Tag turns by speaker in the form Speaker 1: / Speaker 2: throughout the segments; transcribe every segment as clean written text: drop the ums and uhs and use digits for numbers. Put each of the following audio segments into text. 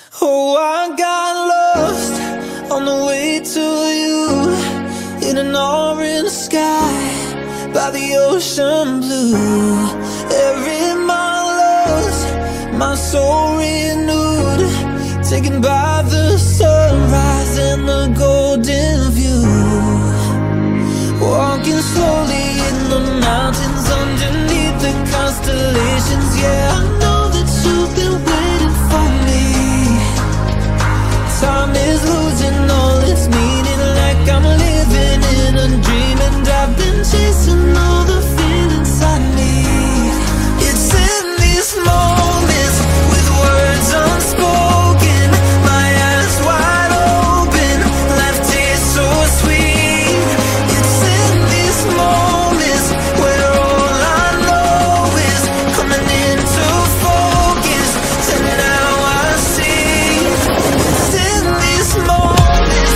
Speaker 1: Oh, I got lost on the way to you, in an orange sky by the ocean blue. Every mile lost, my soul renewed, taken by the sunrise and the golden view. Walking slowly in the mountains underneath the constellations. Yeah, I know that you've been waiting for me. Time is losing all its meaning, like I'm living in a dream, and I've been chasing all the feelings I need. It's in these moments, with words unspoken, my eyes wide open, life tastes so sweet. It's in these moments where all I know is coming into focus, and now I see. It's in these moments.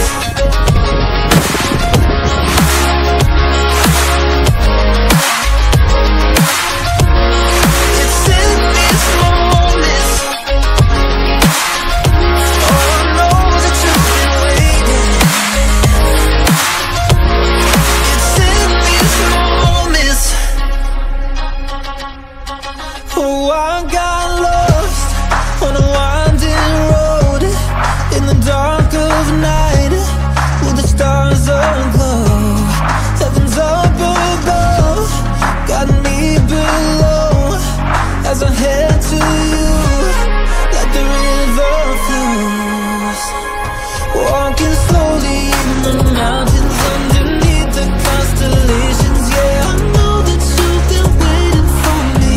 Speaker 1: It's in these moments. Oh, I know that you've been waiting. It's in these moments. Oh, I got lost on a winding road in the dark of night, with the stars aglow. Heaven's up above, got me below, as I head to you, like the river flows. Walking slowly in the mountains underneath the constellations. Yeah, I know that you've been waiting for me.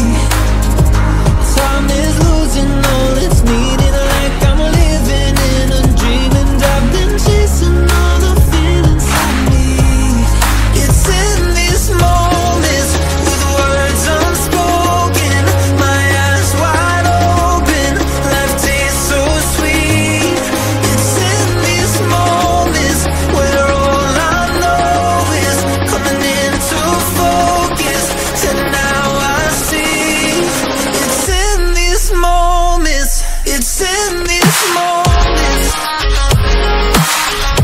Speaker 1: Time is losing all its meaning, like I'm living in a dream, and I've been chasing all the feelings I need. It's in these moments, with words unspoken, my eyes wide open, life tastes so sweet. It's in these moments where all I know is coming into focus, and now I see. It's in these moments. It's in these moments.